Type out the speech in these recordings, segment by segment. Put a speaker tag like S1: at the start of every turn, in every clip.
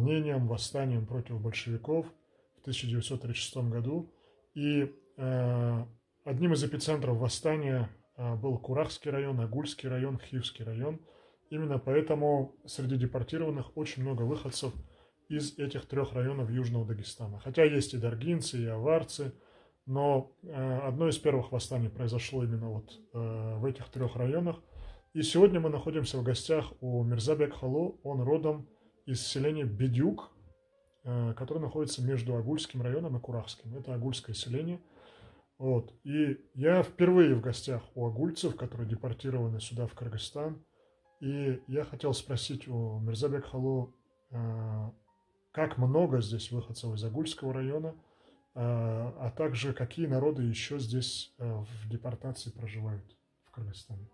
S1: волнением, восстанием против большевиков в 1936 году. И одним из эпицентров восстания был Курахский район, Агульский район, Хивский район. Именно поэтому среди депортированных очень много выходцев из этих трех районов Южного Дагестана. Хотя есть и даргинцы, и аварцы, но одно из первых восстаний произошло именно вот в этих трех районах. И сегодня мы находимся в гостях у Мирзабек Хало. Он родом из селения Бедюк, которое находится между Агульским районом и Курахским. Это Агульское селение. Вот. И я впервые в гостях у агульцев, которые депортированы сюда, в Кыргызстан. И я хотел спросить у Мирзабек Хало, как много здесь выходцев из Агульского района, а также какие народы еще здесь в депортации проживают в Кыргызстане.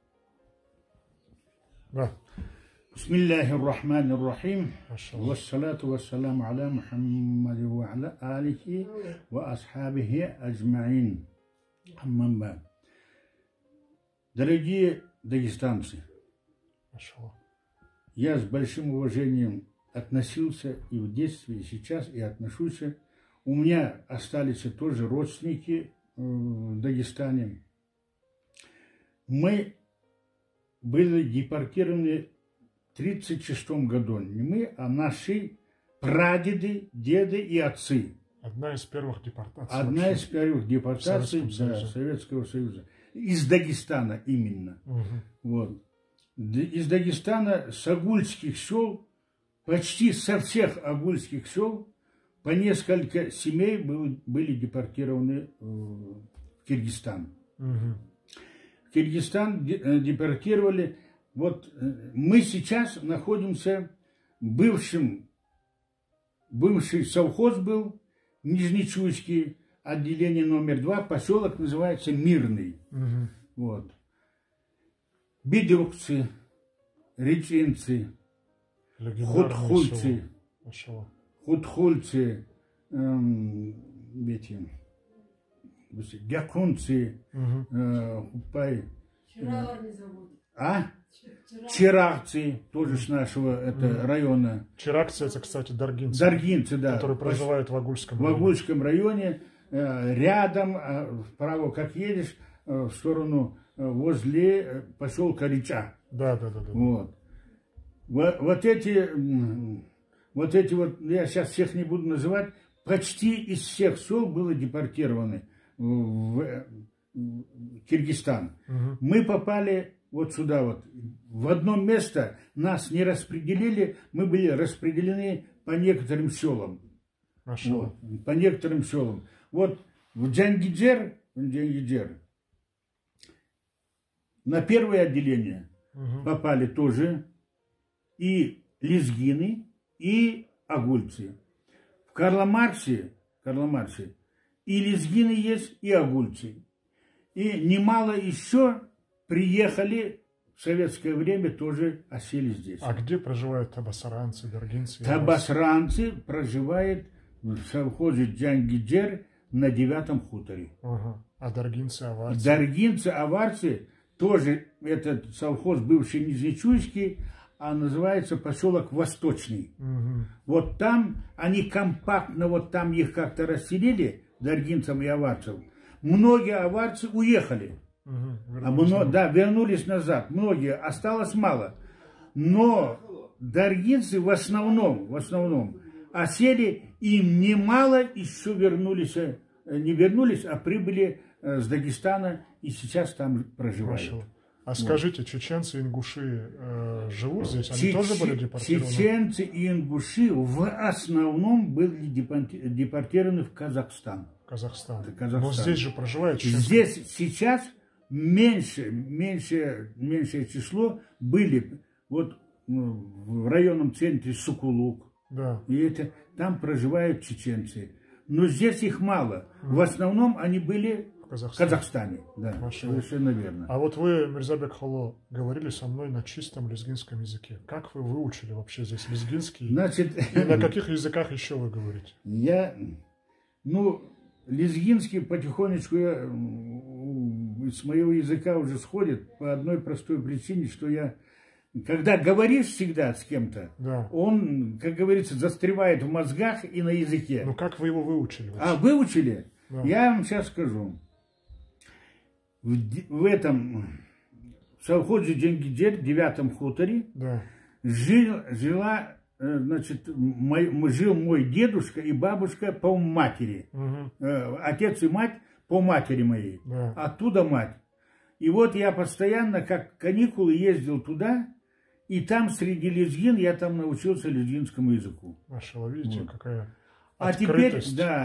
S1: Да.
S2: Бисмиллахи рахмани рахим. Вассалату вассаламу аля Мухаммади ва аля алихи ва асхабихи аджмаин. Аммамба. Дорогие дагестанцы, я с большим уважением относился и в детстве, и сейчас, и отношусь. У меня остались тоже родственники в Дагестане. Мы были депортированы в 1936 году. Не мы, а наши прадеды, деды и отцы.
S1: Одна из первых депортаций.
S2: Одна из первых депортаций Советского Союза. Из Дагестана именно. Вот. Из Дагестана, с агульских сел, почти со всех агульских сел, по несколько семей были депортированы в Киргизстан. В Киргизстан депортировали. Вот мы сейчас находимся бывший совхоз был, Нижнечуйский, отделение номер 2, поселок называется Мирный. Вот. Бедюкцы, реченцы, худхульцы, гякунцы, чирагцы, тоже с нашего района.
S1: Чирагцы — это, кстати, даргинцы.
S2: Даргинцы, да.
S1: Которые проживают в Агульском районе.
S2: В Агульском районе, рядом, вправо как едешь, в сторону возле поселка Рича.
S1: Да.
S2: Вот эти, я сейчас всех не буду называть, почти из всех сел было депортированы в Киргизстан. Мы попали вот сюда вот. В одно место нас не распределили, мы были распределены по некоторым селам. Вот, по некоторым селам. Вот в Джангиджер на первое отделение попали тоже и лезгины, и агульцы. В Карла-Марксе и лезгины есть, и агульцы. И немало еще приехали в советское время, тоже осели здесь.
S1: А где проживают табасаранцы, даргинцы?
S2: Табасаранцы проживают в совхозе Джангиджер на 9-м хуторе.
S1: А даргинцы, аварцы?
S2: Даргинцы, аварцы, тоже этот совхоз бывший Нижнечуйский, а называется поселок Восточный. Вот там они компактно, вот там их как-то расселили, даргинцам и аварцев. Многие аварцы уехали. Вернулись назад. Многие, осталось мало. Но даргинцы в основном осели, им немало еще не вернулись, а прибыли с Дагестана и сейчас там проживают.
S1: А скажите, чеченцы и ингуши живут здесь? Они тоже были депортированы?
S2: Чеченцы и ингуши в основном были депортированы в Казахстан.
S1: Казахстан. Но здесь же проживают чеченцы.
S2: Здесь сейчас меньшее число были вот в районном центре Сукулук.
S1: Да.
S2: И там проживают чеченцы. Но здесь их мало. В основном они были в Казахстане. Да, совершенно верно.
S1: А вот вы, Мирзабек Хало, говорили со мной на чистом лезгинском языке. Как вы выучили вообще здесь лезгинский?
S2: Значит,
S1: и на каких языках еще вы говорите?
S2: Лезгинский потихонечку с моего языка уже сходит по одной простой причине, что я когда говоришь всегда с кем-то,
S1: да.
S2: Он, как говорится, застревает в мозгах и на языке.
S1: Ну как вы его выучили?
S2: А выучили?
S1: Да.
S2: Я вам сейчас скажу. В этом совхозе Дженгиджер, в 9-м хуторе,
S1: да.
S2: жил мой дедушка и бабушка по матери.
S1: Угу.
S2: Отец и мать по матери моей.
S1: Да.
S2: Оттуда мать. И вот я постоянно, как каникулы, ездил туда, и там среди лезгин я там научился лезгинскому языку.
S1: Машалла, видите, вот. Какая
S2: а теперь,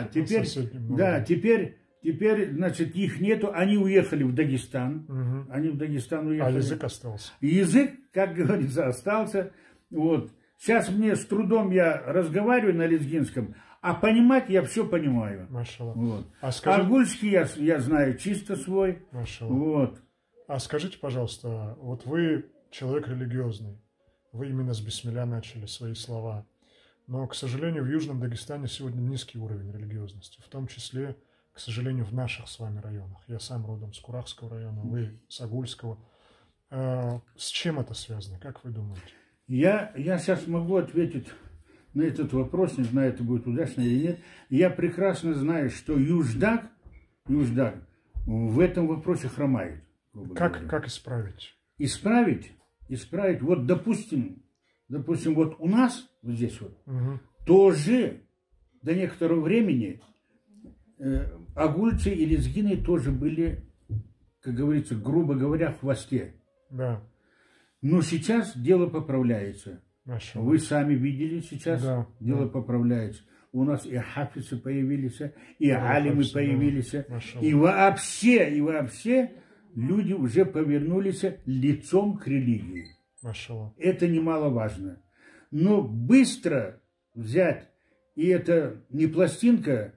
S2: теперь, значит, их нету, они уехали в Дагестан.
S1: Угу.
S2: Они в Дагестан уехали.
S1: А язык остался?
S2: Язык, как говорится, остался. Вот. Сейчас мне с трудом я разговариваю на лезгинском, а понимать я все понимаю.
S1: Машалла.
S2: Вот.
S1: А
S2: гульский я знаю чисто свой.
S1: Машалла.
S2: Вот.
S1: А скажите, пожалуйста, вот вы человек религиозный, вы именно с бисмилля начали свои слова, но, к сожалению, в Южном Дагестане сегодня низкий уровень религиозности, в том числе, к сожалению, в наших с вами районах. Я сам родом с Курахского района, вы с Агульского. С чем это связано, как вы думаете? Я
S2: сейчас могу ответить на этот вопрос, не знаю, это будет удачно или нет. Я прекрасно знаю, что Юждаг в этом вопросе хромает.
S1: Как исправить?
S2: Исправить. Вот, допустим, вот у нас, вот здесь вот,
S1: угу.
S2: тоже до некоторого времени агульцы и лезгины тоже были, как говорится, грубо говоря, в хвосте.
S1: Да.
S2: Но сейчас дело поправляется.
S1: Машалла.
S2: Вы сами видели сейчас, дело поправляется. У нас и хафицы появились, и алимы появились, и вообще люди уже повернулись лицом к религии.
S1: Машалла.
S2: Это немаловажно. Но быстро взять, и это не пластинка,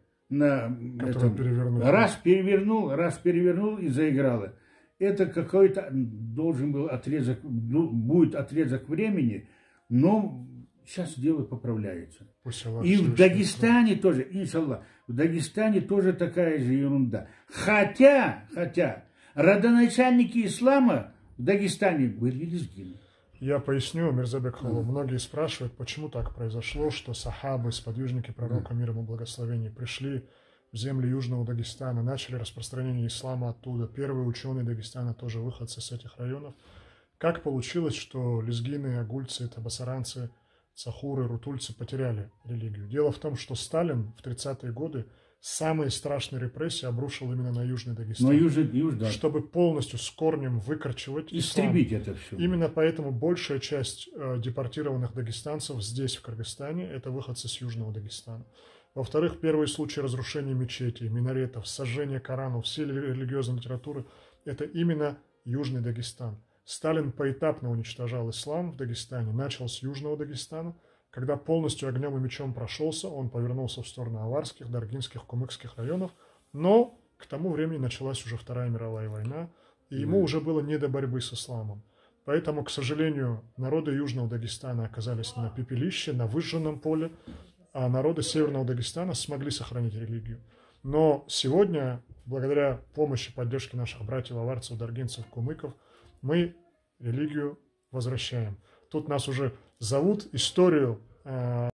S2: раз перевернул и заиграла. Это какой-то должен был будет отрезок времени, но сейчас дело поправляется. И в Дагестане тоже, иншаллах, в Дагестане тоже такая же ерунда. Хотя родоначальники ислама в Дагестане были лезгины.
S1: Я поясню, Мирзабек Халу. Многие спрашивают, почему так произошло, что сахабы, сподвижники пророка мира ему благословения, пришли в земли Южного Дагестана, начали распространение ислама оттуда. Первые ученые Дагестана тоже выходцы с этих районов. Как получилось, что лезгины, агульцы, табасаранцы, цахуры, рутульцы потеряли религию? Дело в том, что Сталин в 30-е годы самые страшные репрессии обрушил именно на Южный Дагестан.
S2: Да.
S1: Чтобы полностью с корнем выкорчевать
S2: истребить это все.
S1: Именно поэтому большая часть депортированных дагестанцев здесь, в Кыргызстане, это выходцы с Южного Дагестана. Во-вторых, первые случаи разрушения мечетей, минаретов, сожжения Коранов, всей религиозной литературы – это именно Южный Дагестан. Сталин поэтапно уничтожал ислам в Дагестане, начал с Южного Дагестана. Когда полностью огнем и мечом прошелся, он повернулся в сторону аварских, даргинских, кумыкских районов. Но к тому времени началась уже Вторая мировая война, и ему уже было не до борьбы с исламом. Поэтому, к сожалению, народы Южного Дагестана оказались на пепелище, на выжженном поле, а народы Северного Дагестана смогли сохранить религию. Но сегодня, благодаря помощи, поддержке наших братьев-аварцев, даргинцев, кумыков, мы религию возвращаем. Тут нас уже зовут историю